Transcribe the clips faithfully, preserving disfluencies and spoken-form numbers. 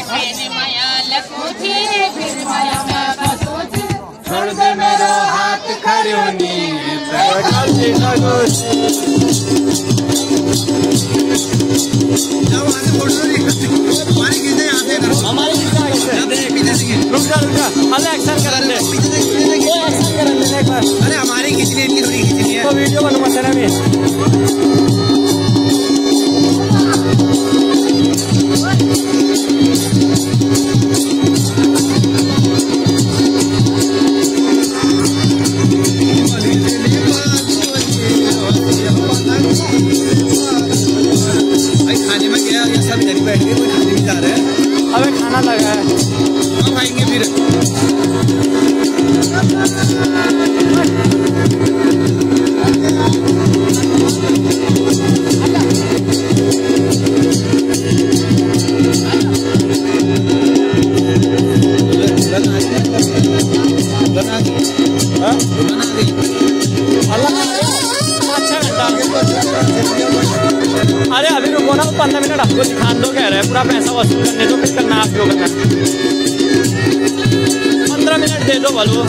छोड़ दे मेरा हाथ खड़ोनी हमारी रुक जा रुक जा अरे एक्शन कर ले एक्शन कर ले एक बार। अरे हमारी खींचनी इतनी थोड़ी खींचनी है तो वीडियो बनवा तेरा भी। खाने में गया ये सब इधर बैठ के कोई खाने नहीं जा रहा है। अबे खाना लगा है हम आएंगे फिर। अरे अभी रुको ना पंद्रह मिनट आपको दिखान दो कह रहे हैं पूरा पैसा वसूल करने दो फिर करना आप लोग पंद्रह मिनट दे दो बोलो।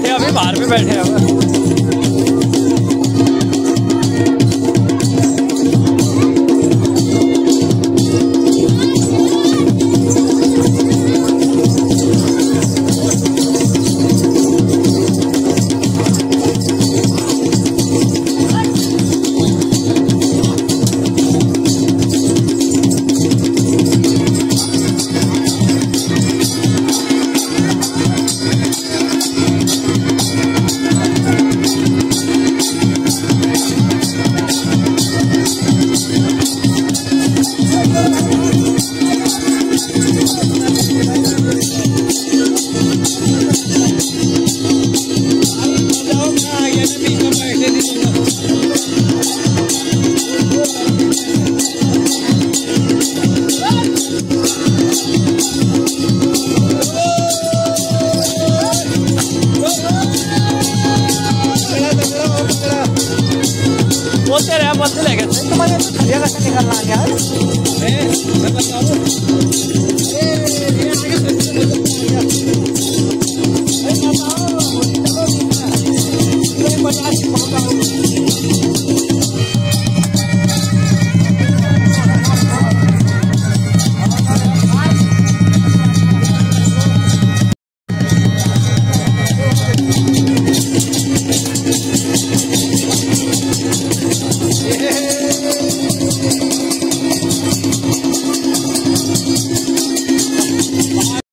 बैठे अभी बाहर पे बैठे हैं। बोलते रहे बोलते लगे तुम्हारे तो खड़िया कैसे निकलना यार।